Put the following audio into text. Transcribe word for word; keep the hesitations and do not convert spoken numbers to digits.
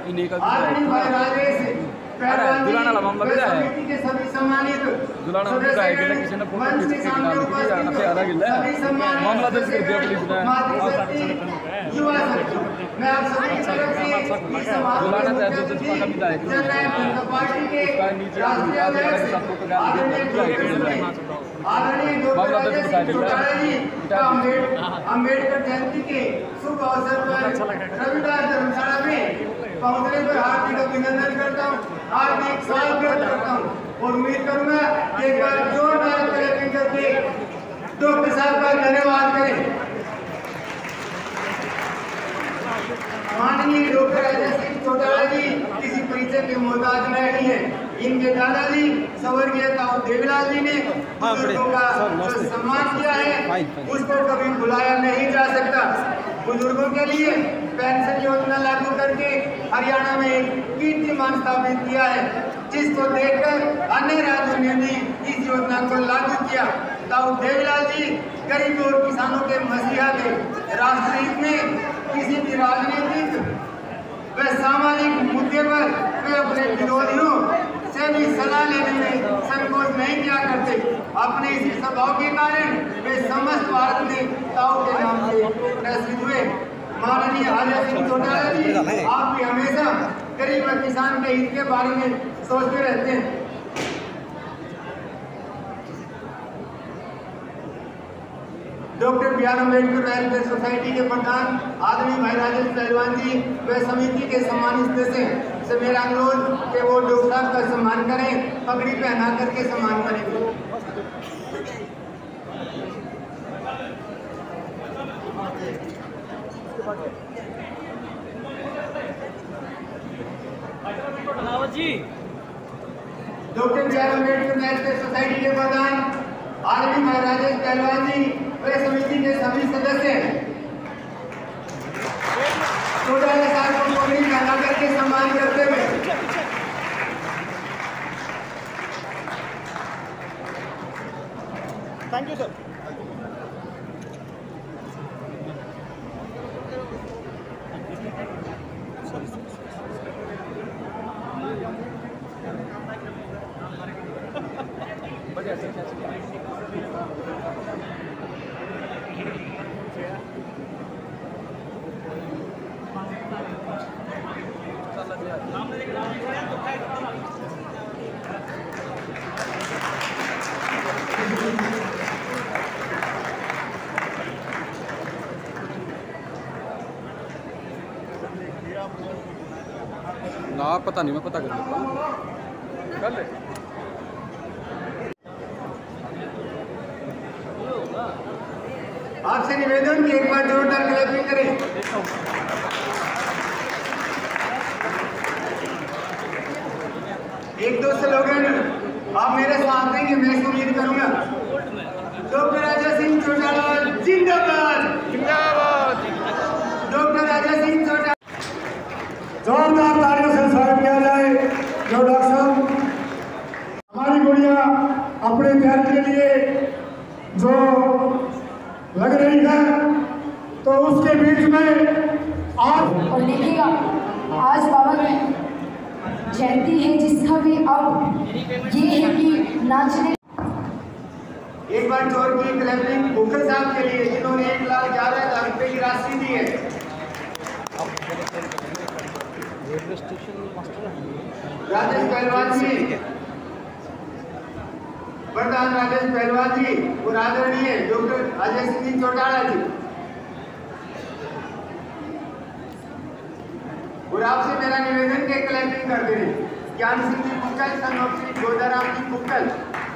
इन्हीं का दुलाना वाला मामला भी है। दुलाना का है कि किसी ने फोटो खींच के डाल दी या फिर आधा गिल्ला मामला दर्ज कर दिया पुलिस ने। मैं आप सभी की तरफ से दुलाना का जो जज का भी है उसका नीचे आधे आधे के साथ फोटो डाल दिया। आदरणीय डॉक्टर चौटाला जी अम्बेडकर जयंती के शुभ अवसर पर रविदास धर्मशाला में पहुंचने पर हार्दिक अभिनंदन करता हूँ, हार्दिक स्वागत करता हूँ और उम्मीद करूंगा कि एक बार जोरदार क्लैपिंग करके डॉक्टर साहब का धन्यवाद करें। माननीय डॉक्टर अजय सिंह चौटाला जी किसी परिचय के मोहताज नहीं है। इनके दादाजी स्वर्गीय ताऊ देवीलाल जी ने बुजुर्गों का जो सम्मान किया है उसको कभी भुलाया नहीं जा सकता। बुजुर्गों के लिए पेंशन योजना लागू करके हरियाणा में एक कीर्तिमान स्थापित किया है, जिसको देखकर अन्य राज्यों ने भी इस योजना को लागू किया। ताऊ देवीलाल जी गरीब और किसानों के मसीहा थे। राष्ट्रहित में किसी भी राजनीतिक व सामाजिक मुद्दे पर वे अपने विरोधियों से भी सलाह लेने में संकोच नहीं किया करते। अपने इस स्वभाव के कारण वे समस्त भारत में ताऊ के नाम से प्रसिद्ध हुए। माननीय अजय सिंह चौटाला जी आप भी हमेशा गरीब और किसान के हित के बारे में सोचते रहते हैं। Doctor B R Ambedkar welfare society के प्रधान आदरणीय भाई राजेश पहलवान जी व समिति के सम्मानित सदस्य से मेरा अनुरोध कि वो डॉक्टर साहब का सम्मान करें, पगड़ी पहना करके सम्मान करेंगे। Doctor B R Ambedkar welfare society के प्रधान आदरणीय भाई राजेश पहलवान जी वे समिति के सभी सदस्य चौटाला साहब को पगड़ी पहना करके सम्मान करते हुए थैंक यू सर। ना पता नहीं, मैं पता कर लेता हूँ कर ले। आपसे निवेदन कि एक बार जोरदार क्लैपिंग करें। एक दो स्लोगन आप मेरे साथ देंगे, मैं इसको उम्मीद करूंगा। डॉक्टर अजय सिंह चौटाला जिंदाबाद जिंदाबाद। डॉक्टर अजय सिंह चौटाला जोरदार तालियों से स्वागत किया जाए। जो डॉक्टर साहब हमारी गुड़िया अपने प्यार के लिए जो लग रही है तो उसके बीच में आज और देखिएगा आज बाबा की जयंती है जिसका भी अब ये है कि नाचने। एक बार जोर की क्लैपिंग भूखल साहब के लिए जिन्होंने एक लाख ग्यारह हजार रुपए की राशि दी है। राजेश पहलवान जी, प्रधान राजेश पहलवान जी और आदरणीय डॉक्टर अजय सिंह चौटाला जी। और आपसे मेरा निवेदन के क्लैपिंग करते हैं। Gyan Singh ji Mukkal, son of Shri Godaram ji मुक्कल।